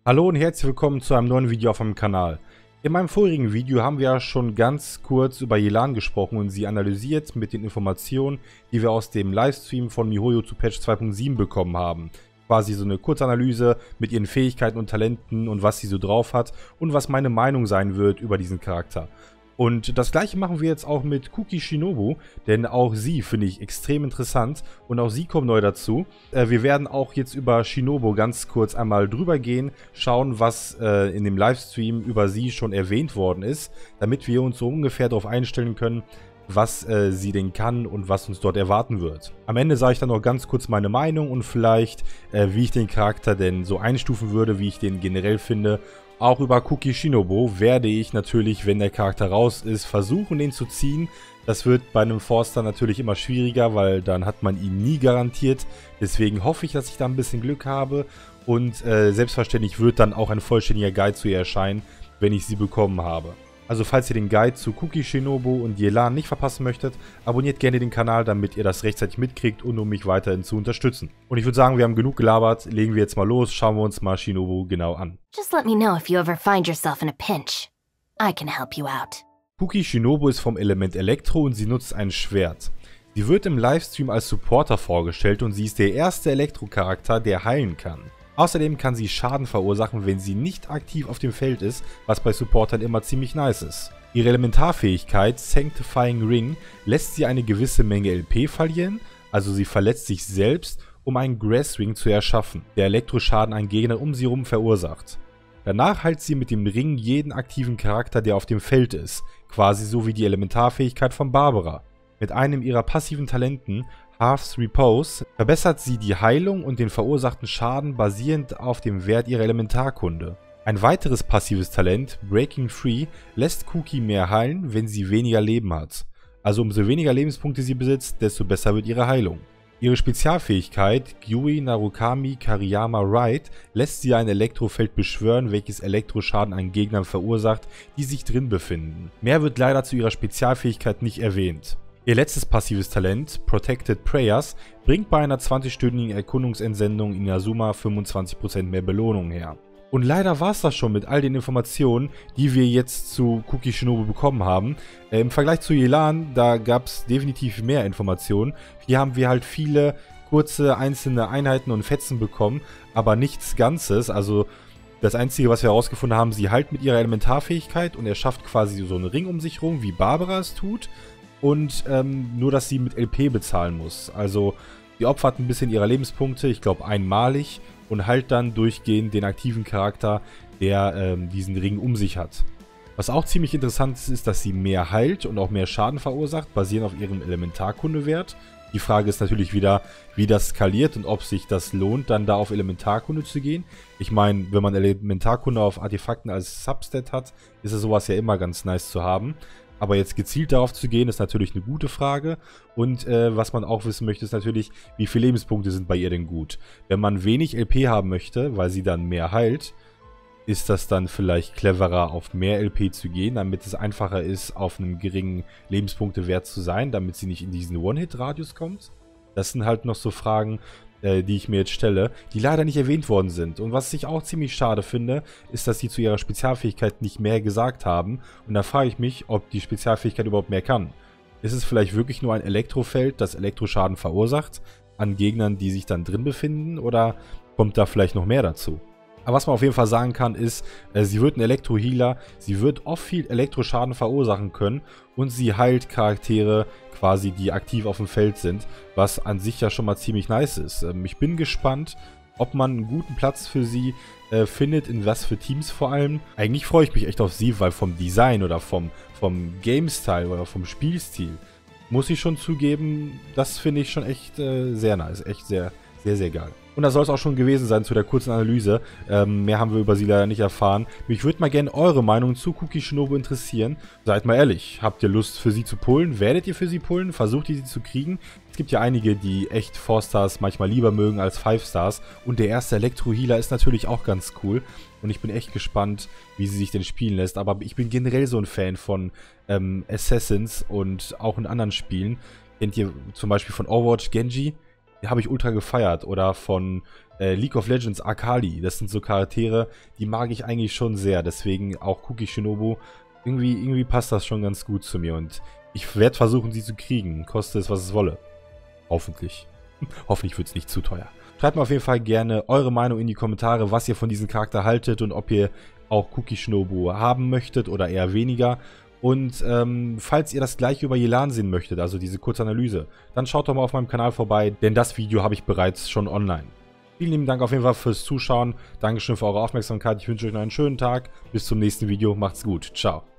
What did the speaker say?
Hallo und herzlich willkommen zu einem neuen Video auf meinem Kanal. In meinem vorigen Video haben wir ja schon ganz kurz über Yelan gesprochen und sie analysiert mit den Informationen, die wir aus dem Livestream von MiHoYo zu Patch 2.7 bekommen haben. Quasi so eine Kurzanalyse mit ihren Fähigkeiten und Talenten und was sie so drauf hat und was meine Meinung sein wird über diesen Charakter. Und das gleiche machen wir jetzt auch mit Kuki Shinobu, denn auch sie finde ich extrem interessant und auch sie kommt neu dazu. Wir werden auch jetzt über Shinobu ganz kurz einmal drüber gehen, schauen, was in dem Livestream über sie schon erwähnt worden ist, damit wir uns so ungefähr darauf einstellen können, was sie denn kann und was uns dort erwarten wird. Am Ende sage ich dann noch ganz kurz meine Meinung und vielleicht, wie ich den Charakter denn so einstufen würde, wie ich den generell finde. Auch über Kuki Shinobu werde ich natürlich, wenn der Charakter raus ist, versuchen, den zu ziehen. Das wird bei einem Forster natürlich immer schwieriger, weil dann hat man ihn nie garantiert. Deswegen hoffe ich, dass ich da ein bisschen Glück habe. Und selbstverständlich wird dann auch ein vollständiger Guide zu ihr erscheinen, wenn ich sie bekommen habe. Also falls ihr den Guide zu Kuki Shinobu und Yelan nicht verpassen möchtet, abonniert gerne den Kanal, damit ihr das rechtzeitig mitkriegt und um mich weiterhin zu unterstützen. Und ich würde sagen, wir haben genug gelabert, legen wir jetzt mal los, schauen wir uns mal Shinobu genau an. Just let me know if you ever find yourself in a pinch. I can help you out. Kuki Shinobu ist vom Element Elektro und sie nutzt ein Schwert. Sie wird im Livestream als Supporter vorgestellt und sie ist der erste Elektro-Charakter, der heilen kann. Außerdem kann sie Schaden verursachen, wenn sie nicht aktiv auf dem Feld ist, was bei Supportern immer ziemlich nice ist. Ihre Elementarfähigkeit Sanctifying Ring lässt sie eine gewisse Menge LP verlieren, also sie verletzt sich selbst, um einen Grass Ring zu erschaffen, der Elektroschaden an Gegnern um sie herum verursacht. Danach heilt sie mit dem Ring jeden aktiven Charakter, der auf dem Feld ist, quasi so wie die Elementarfähigkeit von Barbara. Mit einem ihrer passiven Talenten, Hearth's Repose, verbessert sie die Heilung und den verursachten Schaden basierend auf dem Wert ihrer Elementarkunde. Ein weiteres passives Talent, Breaking Free, lässt Kuki mehr heilen, wenn sie weniger Leben hat. Also umso weniger Lebenspunkte sie besitzt, desto besser wird ihre Heilung. Ihre Spezialfähigkeit, Gyui Narukami Kariyama Ride, lässt sie ein Elektrofeld beschwören, welches Elektroschaden an Gegnern verursacht, die sich drin befinden. Mehr wird leider zu ihrer Spezialfähigkeit nicht erwähnt. Ihr letztes passives Talent, Protected Prayers, bringt bei einer 20-stündigen Erkundungsentsendung in Inazuma 25% mehr Belohnung her. Und leider war es das schon mit all den Informationen, die wir jetzt zu Kuki Shinobu bekommen haben. Im Vergleich zu Yelan, da gab es definitiv mehr Informationen. Hier haben wir halt viele kurze einzelne Einheiten und Fetzen bekommen, aber nichts Ganzes. Also das Einzige, was wir herausgefunden haben, sie heilt mit ihrer Elementarfähigkeit und erschafft quasi so einen Ring um sich rum, wie Barbara es tut. Und nur, dass sie mit LP bezahlen muss. Also sie opfert ein bisschen ihrer Lebenspunkte, ich glaube einmalig, und heilt dann durchgehend den aktiven Charakter, der diesen Ring um sich hat. Was auch ziemlich interessant ist, dass sie mehr heilt und auch mehr Schaden verursacht, basierend auf ihrem Elementarkundewert. Die Frage ist natürlich wieder, wie das skaliert und ob sich das lohnt, dann da auf Elementarkunde zu gehen. Ich meine, wenn man Elementarkunde auf Artefakten als Substat hat, ist es sowas ja immer ganz nice zu haben. Aber jetzt gezielt darauf zu gehen, ist natürlich eine gute Frage. Und was man auch wissen möchte, ist natürlich, wie viele Lebenspunkte sind bei ihr denn gut. Wenn man wenig LP haben möchte, weil sie dann mehr heilt, ist das dann vielleicht cleverer, auf mehr LP zu gehen, damit es einfacher ist, auf einem geringen Lebenspunktewert zu sein, damit sie nicht in diesen One-Hit-Radius kommt. Das sind halt noch so Fragen, die ich mir jetzt stelle, die leider nicht erwähnt worden sind. Und was ich auch ziemlich schade finde, ist, dass sie zu ihrer Spezialfähigkeit nicht mehr gesagt haben. Und da frage ich mich, ob die Spezialfähigkeit überhaupt mehr kann. Ist es vielleicht wirklich nur ein Elektrofeld, das Elektroschaden verursacht an Gegnern, die sich dann drin befinden? Oder kommt da vielleicht noch mehr dazu? Aber was man auf jeden Fall sagen kann, ist, sie wird ein Elektro-Healer, sie wird oft viel Elektroschaden verursachen können und sie heilt Charaktere quasi, die aktiv auf dem Feld sind, was an sich ja schon mal ziemlich nice ist. Ich bin gespannt, ob man einen guten Platz für sie findet, in was für Teams vor allem. Eigentlich freue ich mich echt auf sie, weil vom Design oder vom Game-Style oder vom Spielstil, muss ich schon zugeben, das finde ich schon echt sehr nice, echt sehr, sehr, sehr geil. Und das soll es auch schon gewesen sein zu der kurzen Analyse. Mehr haben wir über sie leider nicht erfahren. Mich würde mal gerne eure Meinung zu Kuki Shinobu interessieren. Seid mal ehrlich, habt ihr Lust für sie zu pullen? Werdet ihr für sie pullen? Versucht ihr sie zu kriegen? Es gibt ja einige, die echt 4-Stars manchmal lieber mögen als 5-Stars. Und der erste Elektro-Healer ist natürlich auch ganz cool. Und ich bin echt gespannt, wie sie sich denn spielen lässt. Aber ich bin generell so ein Fan von Assassins und auch in anderen Spielen. Kennt ihr zum Beispiel von Overwatch Genji? die habe ich ultra gefeiert. Oder von League of Legends Akali. Das sind so Charaktere, die mag ich eigentlich schon sehr. Deswegen auch Kuki Shinobu. Irgendwie passt das schon ganz gut zu mir. Und ich werde versuchen, sie zu kriegen. Koste es, was es wolle. Hoffentlich. Hoffentlich wird es nicht zu teuer. Schreibt mir auf jeden Fall gerne eure Meinung in die Kommentare, was ihr von diesem Charakter haltet und ob ihr auch Kuki Shinobu haben möchtet oder eher weniger. Und falls ihr das gleiche über Yelan sehen möchtet, also diese Kurzanalyse, dann schaut doch mal auf meinem Kanal vorbei, denn das Video habe ich bereits schon online. Vielen lieben Dank auf jeden Fall fürs Zuschauen. Dankeschön für eure Aufmerksamkeit. Ich wünsche euch noch einen schönen Tag. Bis zum nächsten Video. Macht's gut. Ciao.